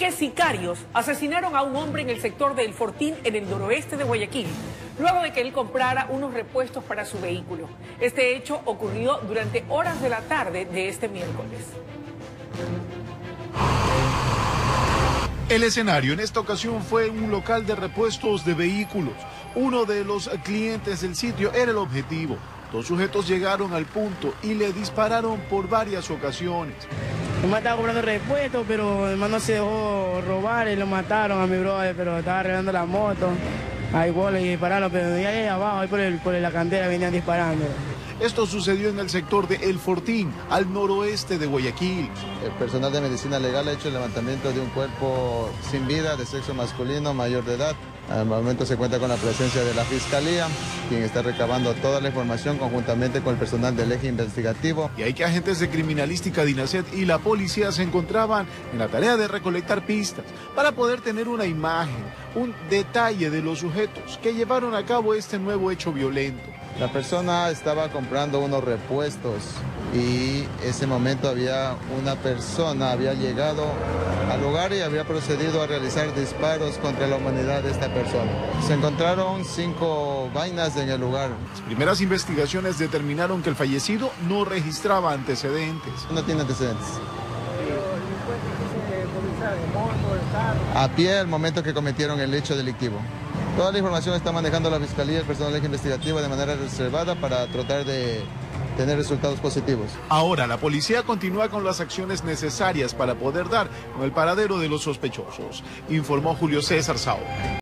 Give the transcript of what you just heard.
que sicarios asesinaron a un hombre en el sector de El Fortín, en el noroeste de Guayaquil, luego de que él comprara unos repuestos para su vehículo. Este hecho ocurrió durante horas de la tarde de este miércoles. El escenario en esta ocasión fue un local de repuestos de vehículos. Uno de los clientes del sitio era el objetivo. Dos sujetos llegaron al punto y le dispararon por varias ocasiones. Mi mamá estaba comprando repuestos, pero mi hermano se dejó robar y lo mataron a mi brother, pero estaba arreglando la moto. Ahí le dispararon, pero ya ahí abajo, ahí por la cantera venían disparando. Esto sucedió en el sector de El Fortín, al noroeste de Guayaquil. El personal de medicina legal ha hecho el levantamiento de un cuerpo sin vida de sexo masculino mayor de edad. Al momento se cuenta con la presencia de la Fiscalía, quien está recabando toda la información conjuntamente con el personal del eje investigativo. Y hay que agentes de criminalística DINASET y la policía se encontraban en la tarea de recolectar pistas para poder tener una imagen, un detalle de los sujetos que llevaron a cabo este nuevo hecho violento. La persona estaba comprando unos repuestos y ese momento una persona había llegado al lugar y había procedido a realizar disparos contra la humanidad de esta persona. Se encontraron 5 vainas en el lugar. Las primeras investigaciones determinaron que el fallecido no registraba antecedentes. No tiene antecedentes. A pie al momento que cometieron el hecho delictivo. Toda la información está manejando la Fiscalía y el personal del eje investigativo de manera reservada para tratar de tener resultados positivos. Ahora la policía continúa con las acciones necesarias para poder dar con el paradero de los sospechosos, informó Julio César Sao.